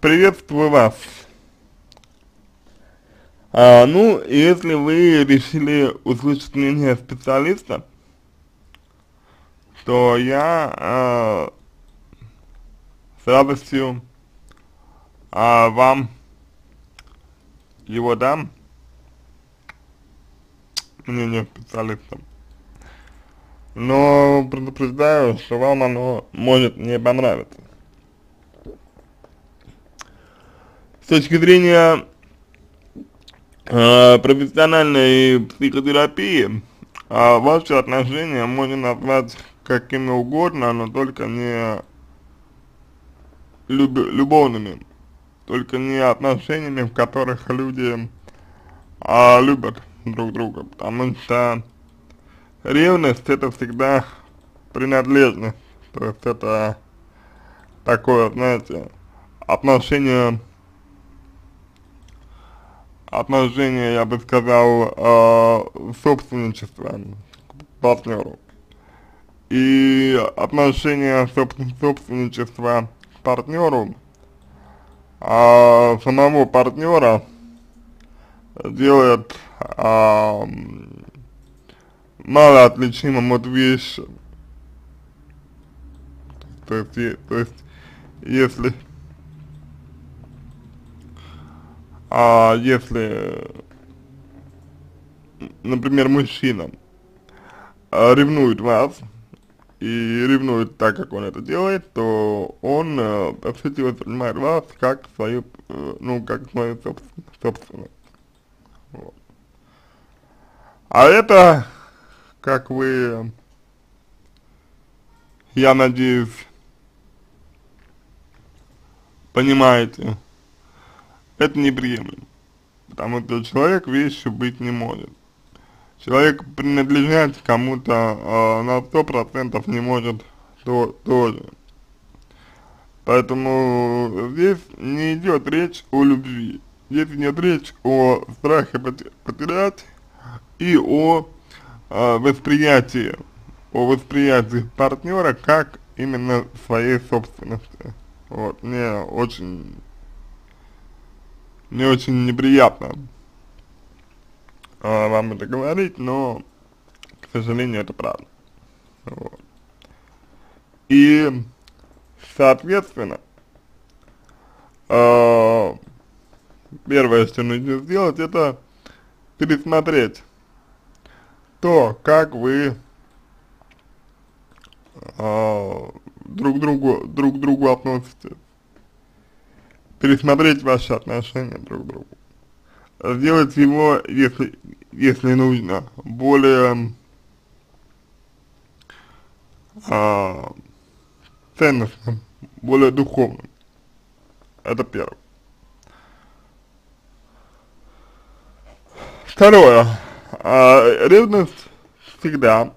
Приветствую вас. Ну, если вы решили услышать мнение специалиста, то я с радостью вам его дам, мнение специалиста. Но предупреждаю, что вам оно может не понравиться. С точки зрения профессиональной психотерапии, ваши отношения можно назвать какими угодно, но только не любовными, только не отношениями, в которых люди любят друг друга, потому что ревность это всегда принадлежность, то есть это такое, знаете, отношение, я бы сказал, собственничества к партнеру. И отношение собственничества к партнеру, самого партнера делает мало отличимым от вещи. То есть если например, мужчина ревнует вас и ревнует так, как он это делает, то он, по сути, воспринимает вас как свою, как свою собственность. Вот. А это, как вы, я надеюсь, понимаете, это неприемлемо, потому что человек вещью быть не может. Человек принадлежать кому-то на 100% не может тоже. Поэтому здесь не идет речь о любви. Здесь идет речь о страхе потерять и о восприятии партнера как именно своей собственности. Вот, мне очень неприятно вам это говорить, но, к сожалению, это правда. Вот. И, соответственно, первое, что нужно сделать, это пересмотреть то, как вы друг к другу относитесь, пересмотреть ваши отношения друг к другу, сделать его, если нужно, более ценностным, более духовным. Это первое. Второе. Ревность всегда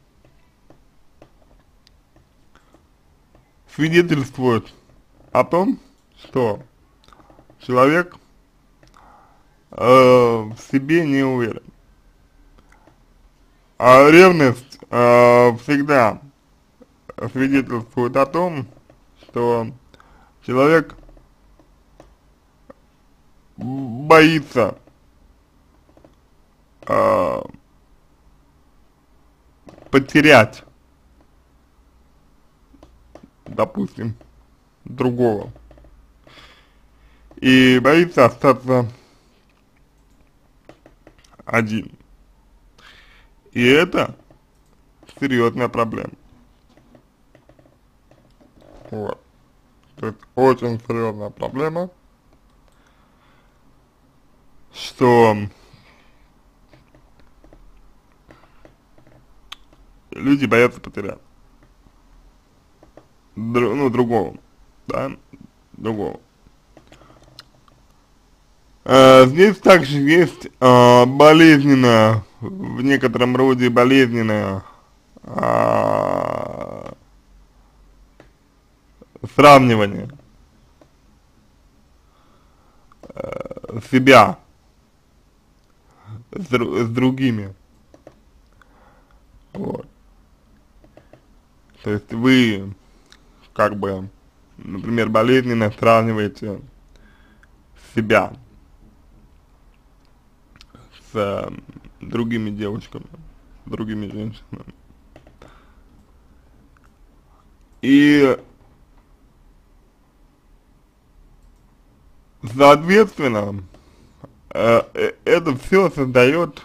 свидетельствует о том, что человек в себе не уверен. А ревность всегда свидетельствует о том, что человек боится потерять, допустим, другого. И боится остаться один. И это серьезная проблема. Вот. То есть очень серьезная проблема, что люди боятся потерять другого, да, другого. Здесь также есть болезненное, в некотором роде болезненное сравнивание себя с другими. Вот. То есть вы, как бы, например, болезненно сравниваете себя с другими девушками, другими женщинами. И, соответственно, это все создает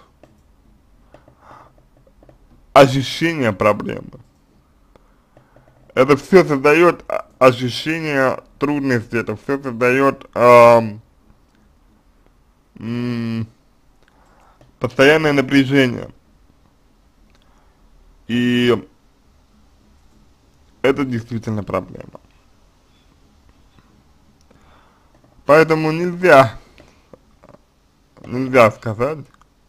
ощущение проблемы. Это все создает ощущение трудности, это все создает постоянное напряжение. И это действительно проблема. Поэтому нельзя сказать,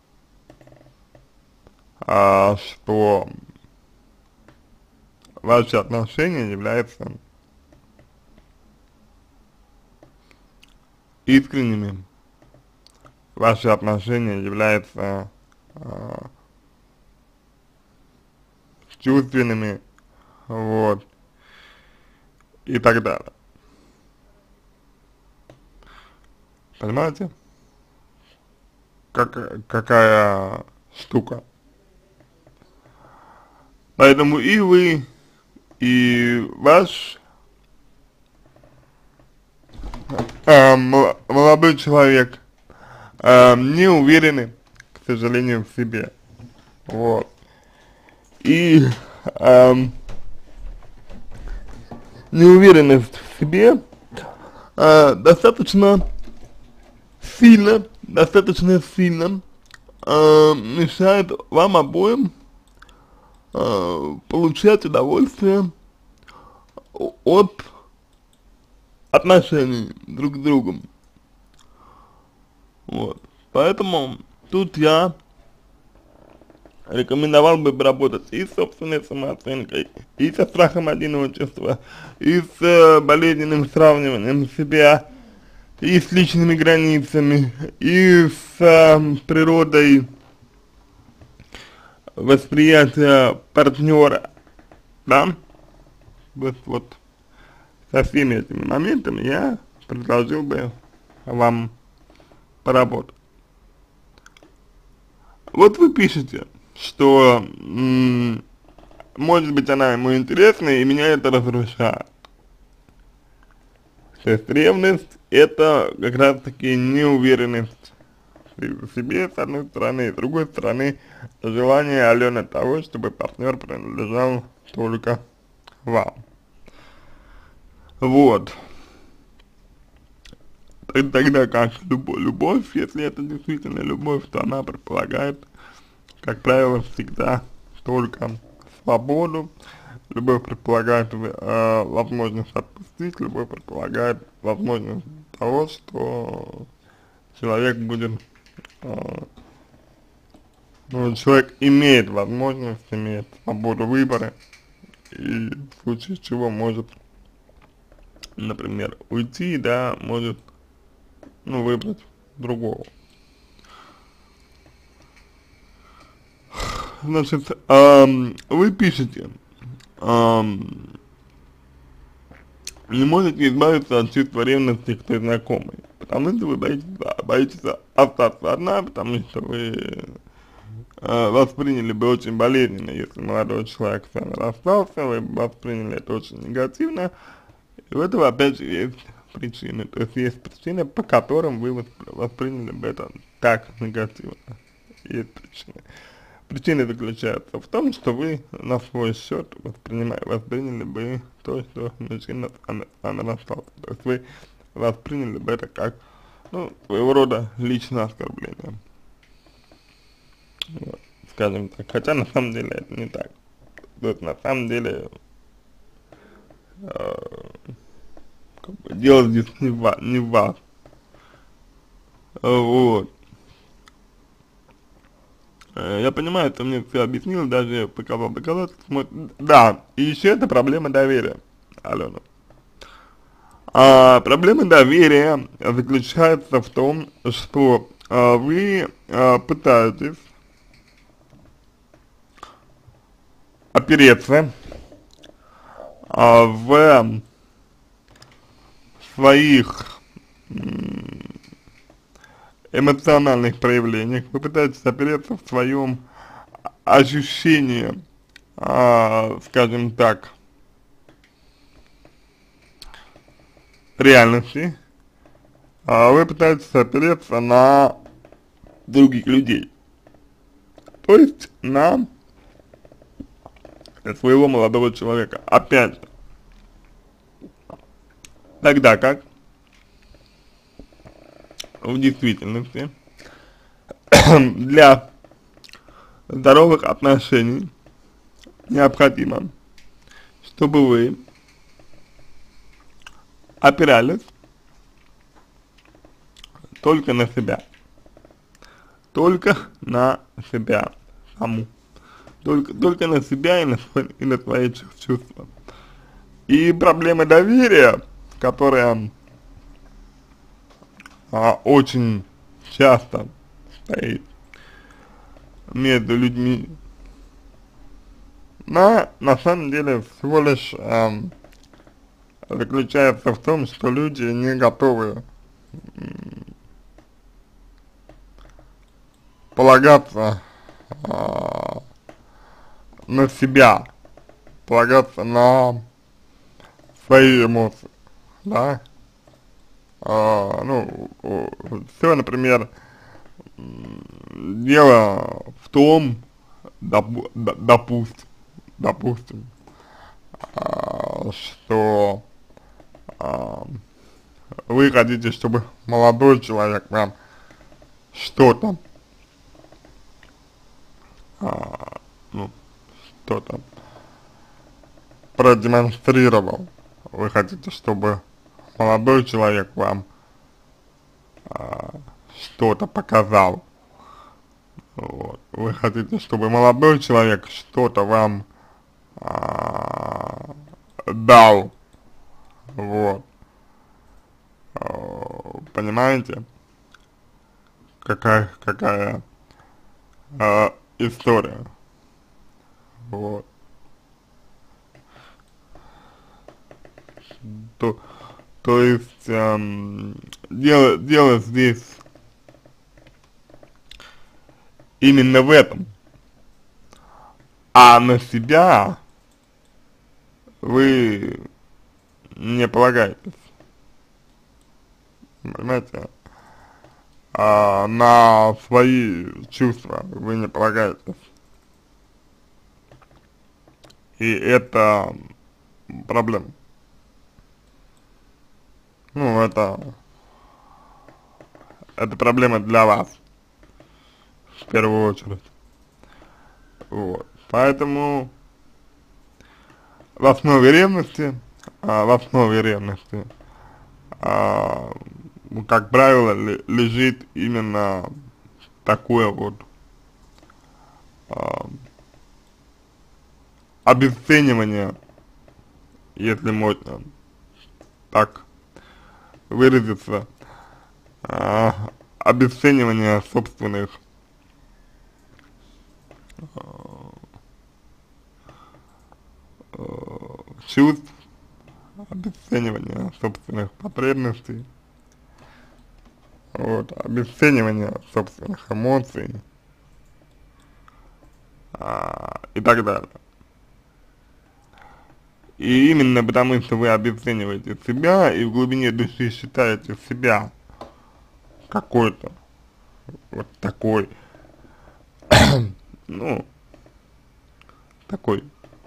что ваши отношения являются искренними, ваши отношения являются чувственными, вот, и так далее. Понимаете, какая штука? Поэтому и вы, и ваш молодой человек не уверены, к сожалению, в себе. Вот. И неуверенность в себе достаточно сильно мешает вам обоим получать удовольствие от отношений друг с другом. Вот. Поэтому тут я рекомендовал бы поработать и с собственной самооценкой, и со страхом одиночества, и с болезненным сравниванием себя, и с личными границами, и с природой восприятия партнера, да? Вот со всеми этими моментами я предложил бы вам поработать. Вот вы пишете, что может быть она ему интересна, и меня это разрушает. То есть ревность — это как раз таки неуверенность в себе, с одной стороны, и с другой стороны желание Алены того, чтобы партнер принадлежал только вам. Вот. Тогда как любовь, если это действительно любовь, то она предполагает, как правило, всегда только свободу. Любовь предполагает возможность отпустить, любовь предполагает возможность того, что человек будет, человек имеет возможность, имеет свободу выбора, и в случае чего может, например, уйти, да, может, выбрать другого. Значит, вы пишете, не можете избавиться от чувства ревности к той знакомой, потому что вы боитесь остаться одна, потому что вы восприняли бы очень болезненно, если молодой человек с вами расстался, вы восприняли это очень негативно, и у этого опять же есть причины, то есть есть причины, по которым вы восприняли бы это так негативно, есть причины. Причина заключается в том, что вы на свой счет восприняли бы то, что мужчина с вами расстался. То есть вы восприняли бы это как, своего рода личное оскорбление. Вот, скажем так. Хотя на самом деле это не так. То есть на самом деле дело здесь не в вас. Вот. Я понимаю, ты мне все объяснил, даже показал доказательства. Да, и еще это проблема доверия, Алена. Проблема доверия заключается в том, что вы пытаетесь опереться в своих эмоциональных проявлениях, вы пытаетесь опереться в своем ощущении, скажем так, реальности, вы пытаетесь опереться на других людей, то есть на своего молодого человека. Опять же, тогда как в действительности для здоровых отношений необходимо, чтобы вы опирались только на себя, только на себя саму, только на себя и на свои чувства. И проблема доверия, которая очень часто стоит между людьми, на самом деле всего лишь заключается в том, что люди не готовы полагаться на себя, полагаться на свои эмоции, да. Ну, все, например, дело в том, допустим, что вы хотите, чтобы молодой человек вам что-то, ну, что-то продемонстрировал. Вы хотите, чтобы молодой человек вам что-то показал. Вот. Вы хотите, чтобы молодой человек что-то вам дал. Вот. Понимаете, какая история. Вот. То есть дело здесь именно в этом. А на себя вы не полагаетесь. Понимаете? На свои чувства вы не полагаетесь. И это проблема. Ну, это проблема для вас, в первую очередь. Вот. Поэтому в основе ревности, как правило, лежит именно такое вот обесценивание, если можно так выразиться, обесценивание собственных чувств, обесценивание собственных потребностей, вот, обесценивание собственных эмоций и так далее. И именно потому, что вы обесцениваете себя и в глубине души считаете себя какой-то вот такой, ну, такой,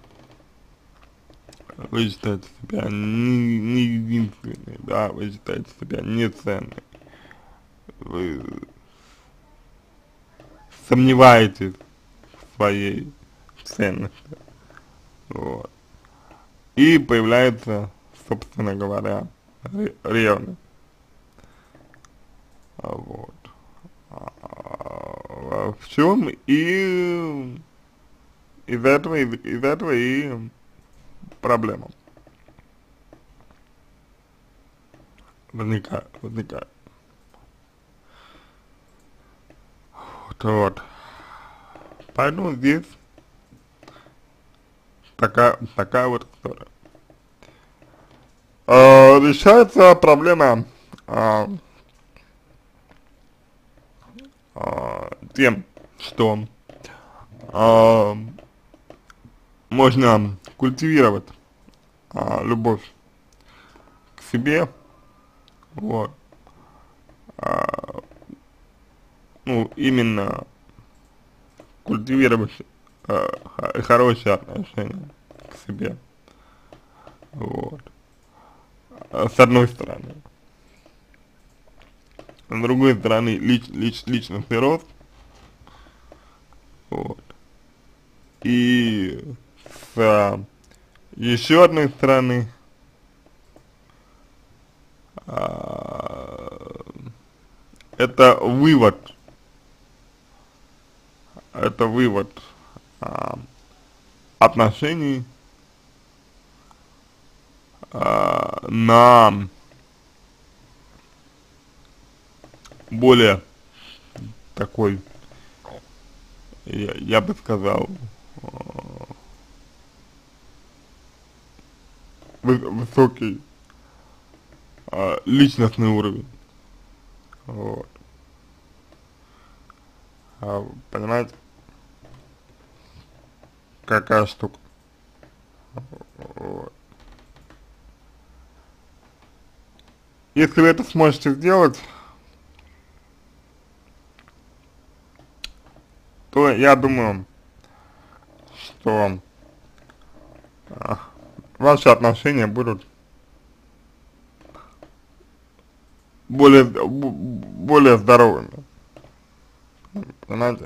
вы считаете себя не единственной, да, вы считаете себя неценной, вы сомневаетесь в своей ценности, вот. И появляется, собственно говоря, ревность. Вот. В чем и из этого и проблема возникает. Вот. Поэтому здесь такая вот история. Решается проблема тем, что а, можно культивировать любовь к себе, вот, ну, именно культивировать хорошие отношения к себе, вот, с одной стороны. С другой стороны, личностный рост, вот, и с еще одной стороны, а, это вывод а, отношений на более такой, я бы сказал, высокий личностный уровень, вот, понимаете, какая штука, вот. Если вы это сможете сделать, то я думаю, что а, ваши отношения будут более здоровыми, понимаете?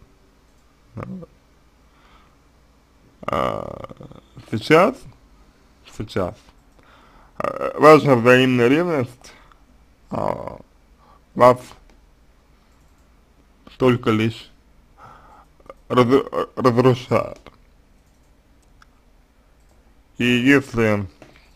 А, сейчас, сейчас ваша взаимная ревность вас только лишь разрушает. И если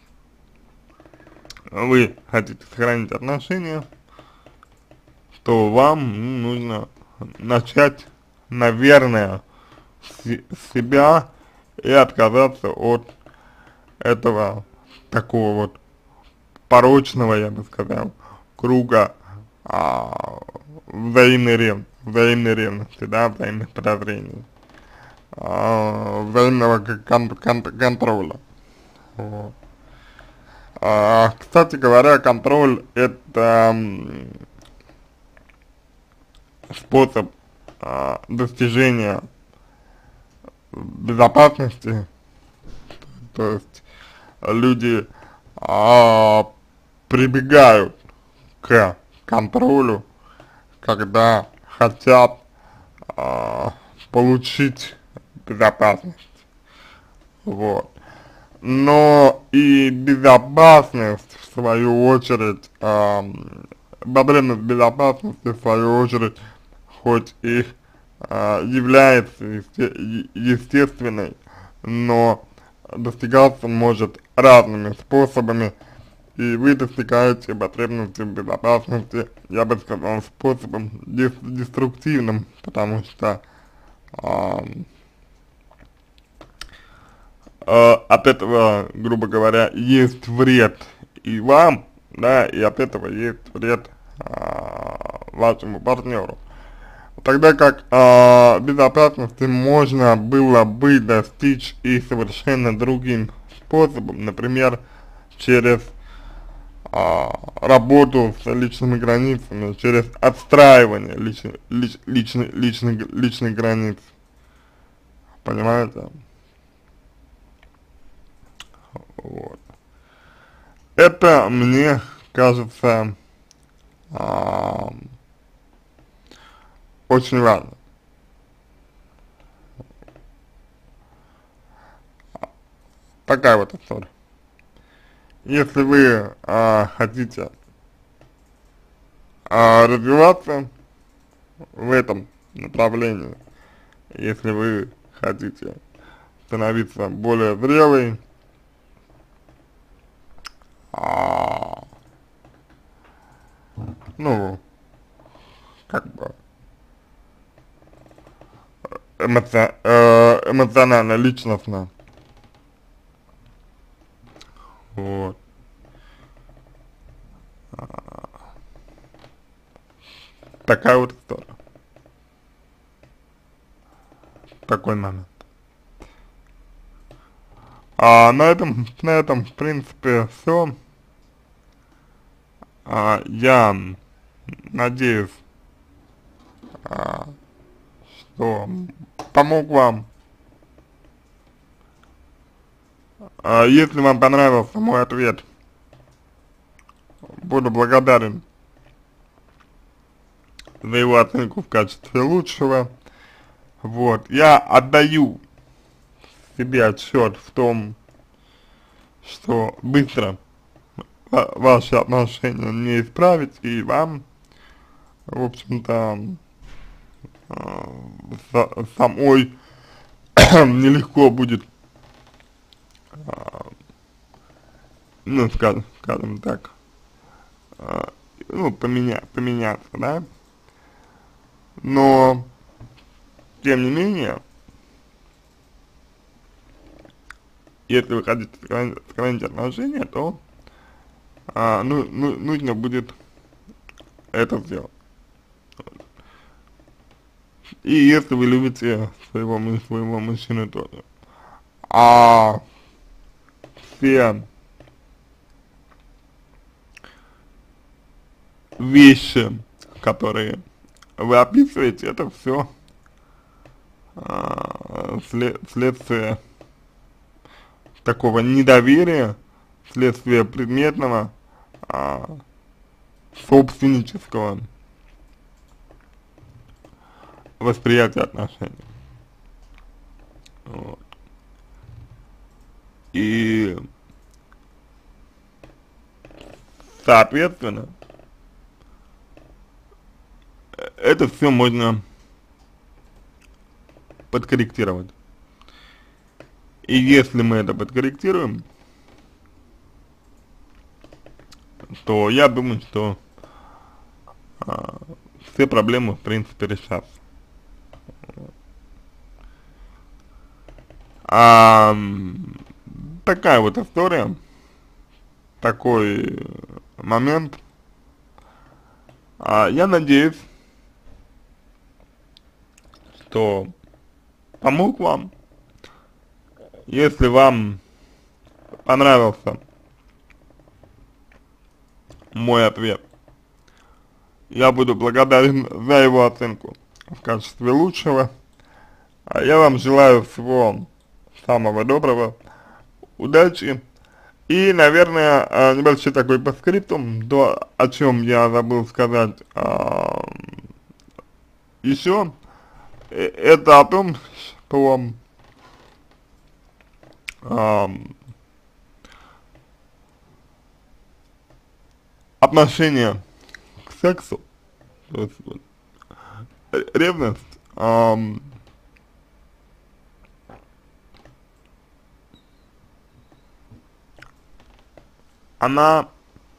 вы хотите сохранить отношения, то вам нужно начать, наверное, с себя и отказаться от этого такого вот порочного, я бы сказал, круга взаимной ревности, да, взаимных подозрений, взаимного контроля. Вот. Кстати говоря, контроль — это способ достижения безопасности, то есть люди прибегают к контролю, когда хотят получить безопасность, вот. Но и безопасность, в свою очередь, потребность безопасности, в свою очередь, хоть и является естественной, но достигаться может разными способами, и вы достигаете потребности в безопасности, я бы сказал, способом деструктивным, потому что от этого, грубо говоря, есть вред и вам, да, и от этого есть вред вашему партнеру. Тогда как безопасности можно было бы достичь и совершенно другим способом, например, через работу с личными границами, через отстраивание личных границ, понимаете? Вот. Это, мне кажется, очень важно. Такая вот история. Если вы хотите развиваться в этом направлении, если вы хотите становиться более зрелой, ну, как бы эмоционально, личностно, вот. Такая вот история. такой момент. На этом, в принципе, все. Я надеюсь, а, что помог вам. Если вам понравился мой ответ, буду благодарен за его оценку в качестве лучшего. Вот, я отдаю себе отчет в том, что быстро ваши отношения не исправить, и вам, в общем-то, самой нелегко будет, ну, скажем так, ну, поменяться, да, но, тем не менее, если вы хотите сохранить отношения, то нужно будет это сделать. И если вы любите своего мужчину тоже. А все вещи, которые вы описываете, это все следствие такого недоверия, следствие предметного, собственнического восприятия отношений. Вот. И соответственно, это все можно подкорректировать. И если мы это подкорректируем, то я думаю, что все проблемы в принципе решатся. Такая вот история, такой момент. Я надеюсь, что помог вам. Если вам понравился мой ответ, я буду благодарен за его оценку в качестве лучшего. Я вам желаю всего самого доброго, удачи. И, наверное, небольшой такой постскриптум, то, о чем я забыл сказать еще, это о том, что отношение к сексу, то есть вот, ревность, она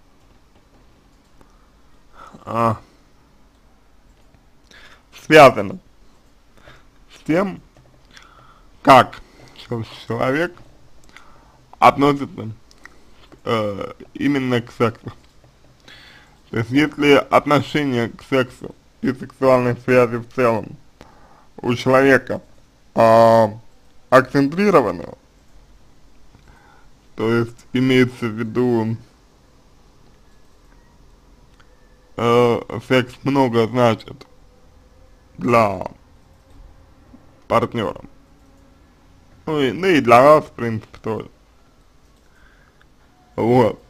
связана с тем, как человек относится именно к сексу. То есть если отношение к сексу и сексуальной связи в целом у человека акцентрировано, то есть имеется в виду секс много значит для партнера, ну и для вас, в принципе, тоже. Вот.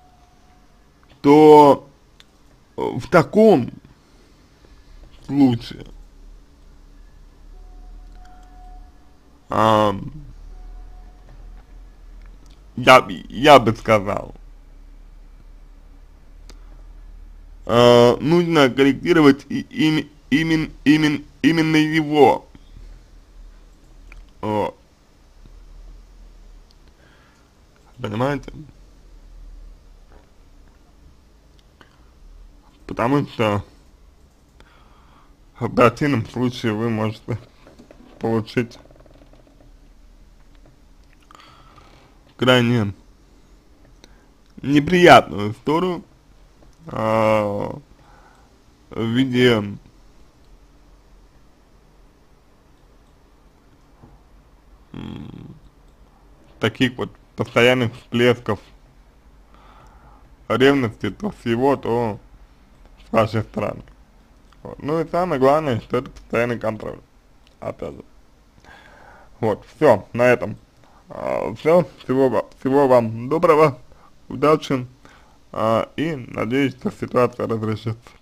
То в таком случае я бы сказал, нужно корректировать именно его. Вот. Понимаете? Потому что в противном случае вы можете получить крайне неприятную историю в виде таких вот постоянных всплесков ревности, то с его, то с вашей стороны. Вот. Ну и самое главное, что это постоянный контроль, опять же. Вот, все, на этом. Все, всего вам доброго, удачи, и надеюсь, что ситуация разрешится.